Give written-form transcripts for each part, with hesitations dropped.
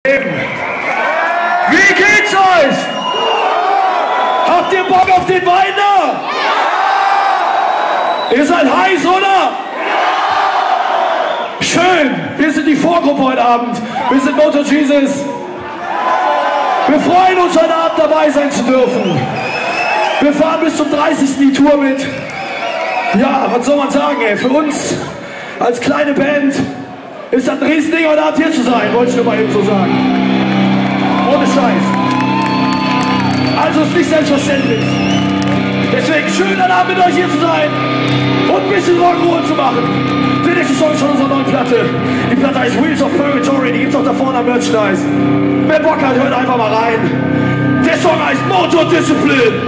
Wie geht's euch? Habt ihr Bock auf den Wein da? Ihr seid heiß, oder? Schön, wir sind die Vorgruppe heute Abend. Wir sind Motorjesus. Wir freuen uns, heute Abend dabei sein zu dürfen. Wir fahren bis zum 30. die Tour mit. Ja, was soll man sagen, ey? Für uns als kleine Band ist das ein Riesending, heute Abend hier zu sein, wollte ich nur mal eben so sagen. Ohne Scheiß. Also ist nicht selbstverständlich. Deswegen schön, heute Abend mit euch hier zu sein und ein bisschen Rock'n'Roll zu machen. Der nächste Song ist von unserer neuen Platte. Die Platte heißt Wheels of Purgatory, die gibt's auch da vorne am Merchandise. Wer Bock hat, hört einfach mal rein. Der Song heißt Motorjus.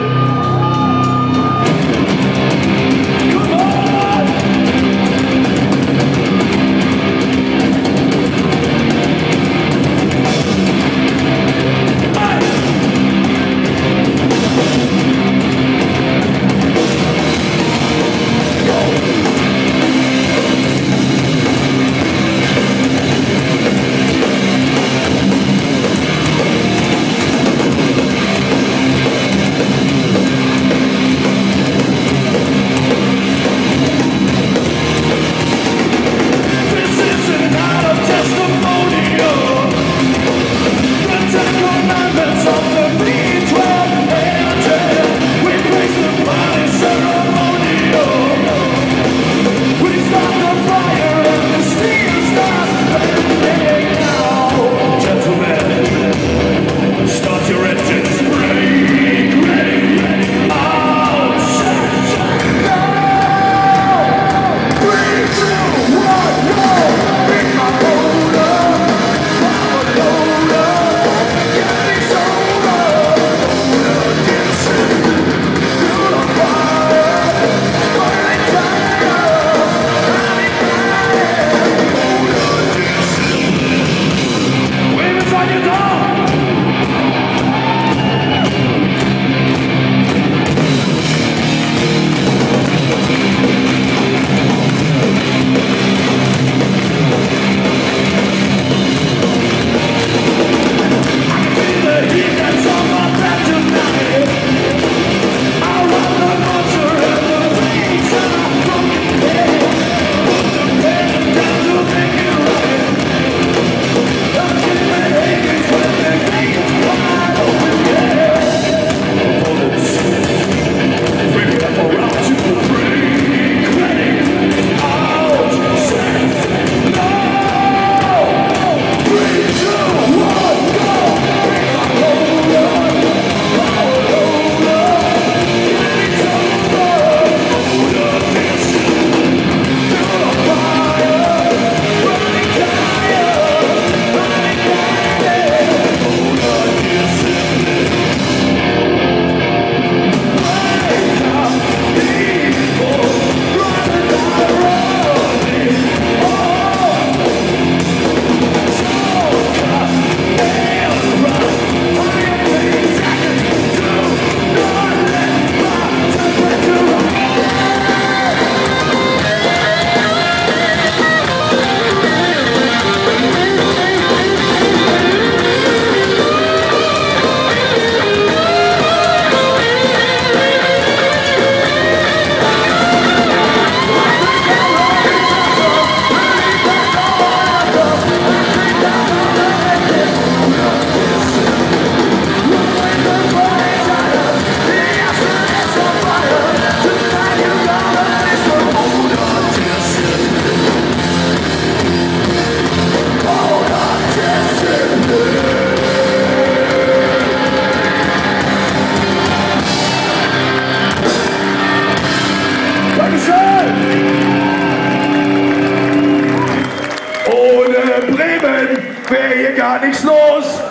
Ohne Bremen wäre hier gar nichts los.